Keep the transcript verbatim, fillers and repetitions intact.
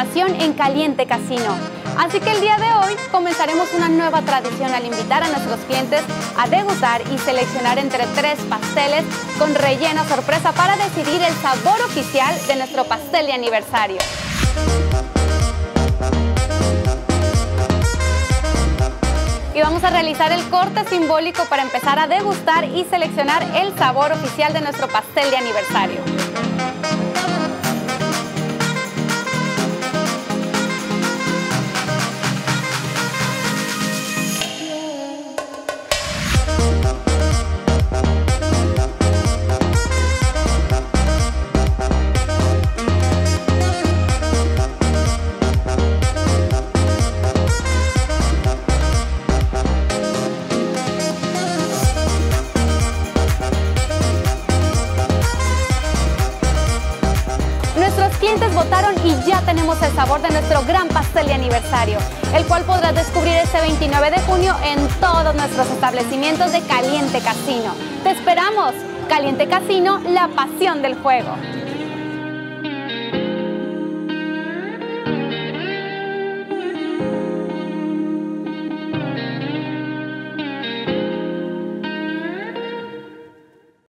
degustación en Caliente Casino. Así que el día de hoy comenzaremos una nueva tradición al invitar a nuestros clientes a degustar y seleccionar entre tres pasteles con relleno sorpresa para decidir el sabor oficial de nuestro pastel de aniversario. Y vamos a realizar el corte simbólico para empezar a degustar y seleccionar el sabor oficial de nuestro pastel de aniversario. Nuestros clientes votaron y ya tenemos el sabor de nuestro gran pastel de aniversario, el cual podrás descubrir este veintinueve de junio en todos nuestros establecimientos de Caliente Casino. ¡Te esperamos! Caliente Casino, la pasión del juego.